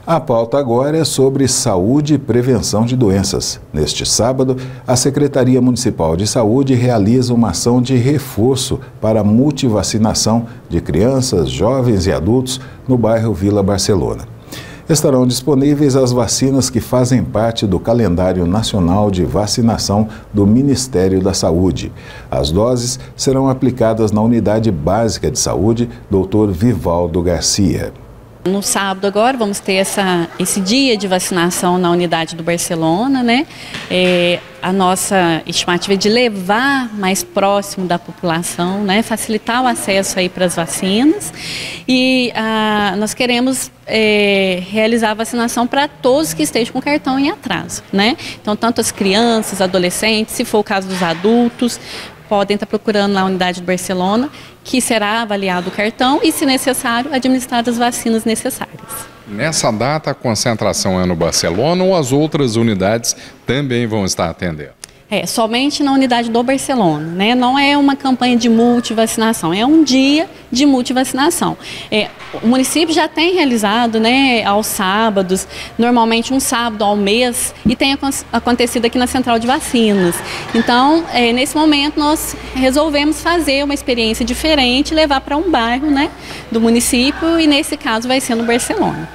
A pauta agora é sobre saúde e prevenção de doenças. Neste sábado, a Secretaria Municipal de Saúde realiza uma ação de reforço para a multivacinação de crianças, jovens e adultos no bairro Vila Barcelona. Estarão disponíveis as vacinas que fazem parte do calendário nacional de vacinação do Ministério da Saúde. As doses serão aplicadas na Unidade Básica de Saúde, Dr. Vivaldo Garcia. No sábado agora vamos ter esse dia de vacinação na unidade do Barcelona, né? A nossa estimativa é de levar mais próximo da população, né? Facilitar o acesso aí para as vacinas e nós queremos realizar a vacinação para todos que estejam com cartão em atraso, né? Então, tanto as crianças, adolescentes, se for o caso dos adultos, podem estar procurando na unidade do Barcelona, que será avaliado o cartão e, se necessário, administradas as vacinas necessárias. Nessa data, a concentração é no Barcelona ou as outras unidades também vão estar atendendo? Somente na unidade do Barcelona, né? Não é uma campanha de multivacinação, é um dia de multivacinação. O município já tem realizado, né, aos sábados, normalmente um sábado ao mês, e tem acontecido aqui na Central de Vacinas. Então, nesse momento, nós resolvemos fazer uma experiência diferente, levar para um bairro, né, do município, e nesse caso vai ser no Barcelona.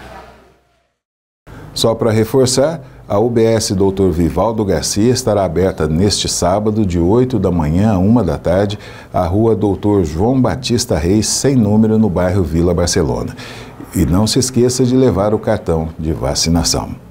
Só para reforçar, a UBS Dr. Vivaldo Garcia estará aberta neste sábado, de 8 da manhã a 1 da tarde, à rua Dr. João Batista Reis, sem número, no bairro Vila Barcelona. E não se esqueça de levar o cartão de vacinação.